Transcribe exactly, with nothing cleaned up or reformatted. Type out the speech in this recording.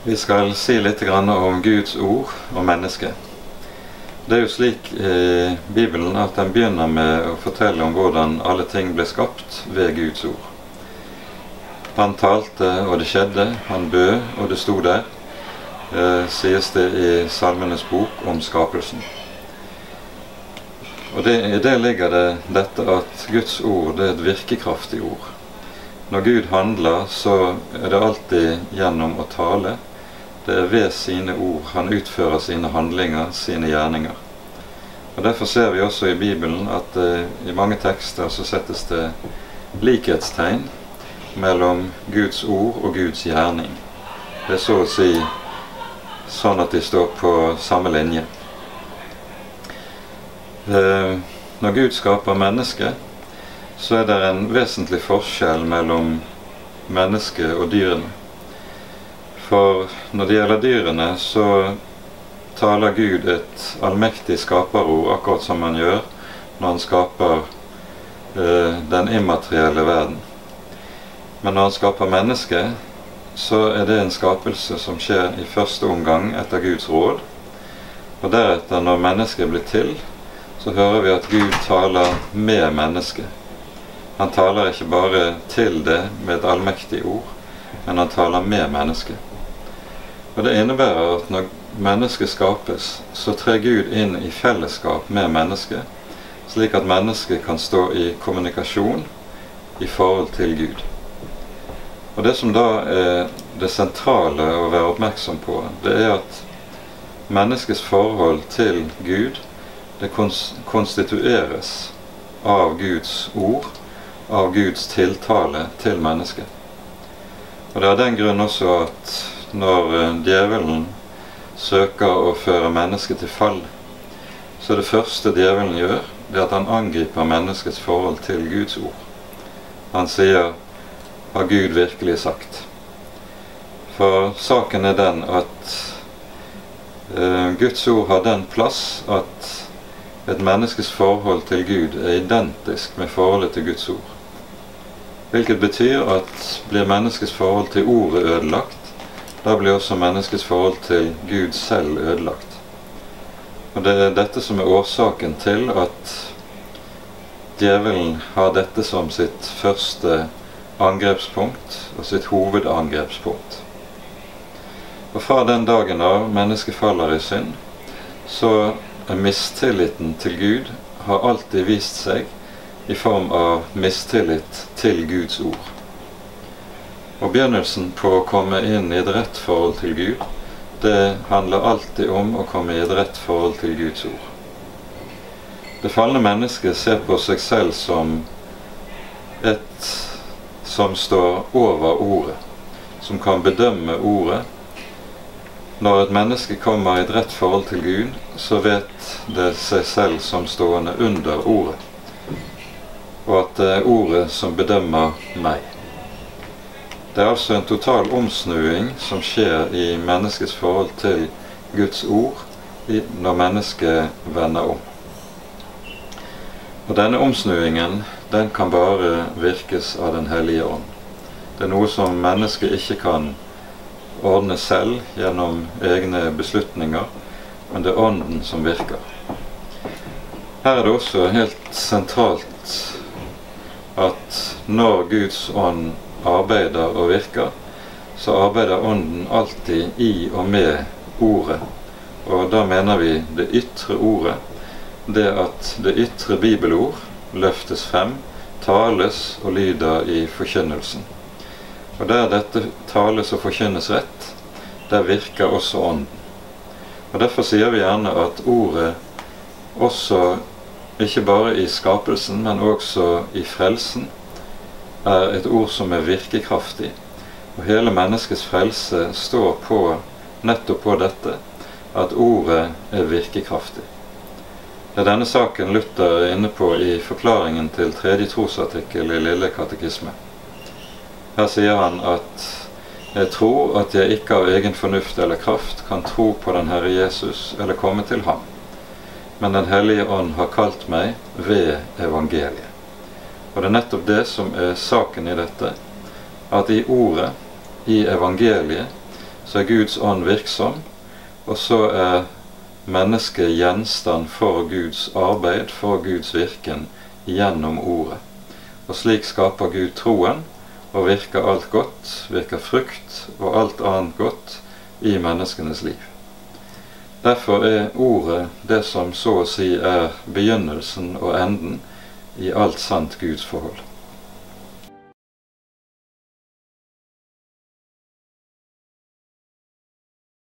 Vi skal si litt grann om Guds ord og menneske. Det er jo slik i Bibelen at den begynner med å fortelle om hvordan alle ting ble skapt ved Guds ord. Han talte, og det skjedde. Han bød, og det sto der. Eh, sies det i Salmenes bok om skapelsen. Og det, i det ligger det dette at Guds ord det er et virkekraftig ord. Når Gud handler, så er det alltid gjennom å tale. Det er ved sine ord han utfører sine handlinger, sine gjerninger. Og derfor ser vi også i Bibelen at eh, i mange tekster så settes det likhetstegn mellom Guds ord og Guds gjerning. Det er så å si sånn at de står på samme linje. Eh, når Gud skaper menneske, så er det en vesentlig forskjell mellom menneske og dyrene. For når det gjelder dyrene, så taler Gud et allmektig skaperord, akkurat som han gjør når han skaper eh, den immaterielle verden. Men når han skaper menneske, så er det en skapelse som skjer i første omgang etter Guds råd. Og deretter, når mennesket blir til, så hører vi at Gud taler med mennesket. Han taler ikke bare til det med et allmektig ord, men han taler med mennesket. Og det innebærer at når mennesket skapes, så trer Gud inn i fellesskap med mennesket, slik at mennesket kan stå i kommunikasjon i forhold til Gud. Og det som da er det sentrale å være oppmerksom på, det er at menneskets forhold til Gud, det konstitueres av Guds ord, av Guds tiltale til mennesket. Og det er den grunn også at når djevelen søker å føre mennesket til fall, så er det første djevelen gjør, det at han angriper menneskets forhold til Guds ord. Han sier, har Gud virkelig sagt? For saken er den at eh, Guds ord har den plass at et menneskes forhold til Gud er identisk med forholdet til Guds ord. Hvilket betyr at blir menneskets forhold til ordet ødelagt, da blir også menneskets forhold til Gud selv ødelagt. Og det er dette som er årsaken til at djevelen har dette som sitt første angrepspunkt og sitt hovedangrepspunkt. Og fra den dagen av mennesket faller i synd, så er mistilliten til Gud har alltid vist seg i form av mistillit til Guds ord. Og begynnelsen på å komme inn i et rett forhold til Gud, det handler alltid om å komme i et rett forhold til Guds ord. Det falne mennesket ser på seg selv som et som står over ordet, som kan bedømme ordet. Når et menneske kommer i et rett forhold til Gud, så vet det seg selv som stående under ordet, og at det er ordet som bedømmer meg. Det er altså en total omsnuing som skjer i menneskets forhold til Guds ord når mennesket vender om. Og denne omsnuingen, den kan bare virkes av Den hellige ånd. Det er noe som mennesket ikke kan ordne selv gjennom egne beslutninger, men det er ånden som virker. Her er det også helt sentralt at når Guds ånd arbeider og virker, så arbeider ånden alltid i og med ordet. Og da mener vi det ytre ordet, det at det ytre bibelord løftes frem, tales og lyder i forkynnelsen. Og der dette tales og forkynnes rett, der virker også ånden. Og derfor sier vi gjerne at ordet også, ikke bare i skapelsen, men også i frelsen, er et ord som er virkekraftig. Og hele menneskets frelse står på, nettopp på dette, at ordet er virkekraftig. Det er denne saken Luther er inne på i forklaringen til tredje trosartikkel i Lille katekisme. Her sier han at jeg tror at jeg ikke av egen fornuft eller kraft kan tro på den Herre Jesus eller komme til ham. Men Den hellige ånd har kalt meg ved evangeliet. Og det er nettopp det som er saken i dette, at i ordet, i evangeliet, så er Guds ånd virksom, og så er mennesket gjenstand for Guds arbeid, for Guds virken gjennom ordet. Og slik skaper Gud troen, og virker alt godt, virker frukt og alt annet godt i menneskenes liv. Derfor er ordet det som så å si er begynnelsen og enden i alt sant Guds forhold.